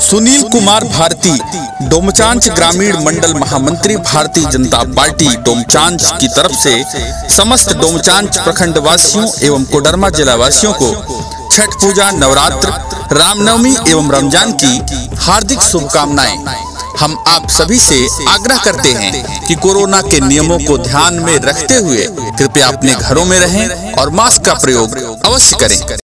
सुनील कुमार भारती, डोमचांच ग्रामीण मंडल महामंत्री, भारतीय जनता पार्टी डोमचांच की तरफ से समस्त डोमचांच प्रखंड वासियों एवं कोडरमा जिला वासियों को छठ पूजा, नवरात्र, रामनवमी एवं रमजान की हार्दिक शुभकामनाएं। हम आप सभी से आग्रह करते हैं कि कोरोना के नियमों को ध्यान में रखते हुए कृपया अपने घरों में रहें और मास्क का प्रयोग अवश्य करें।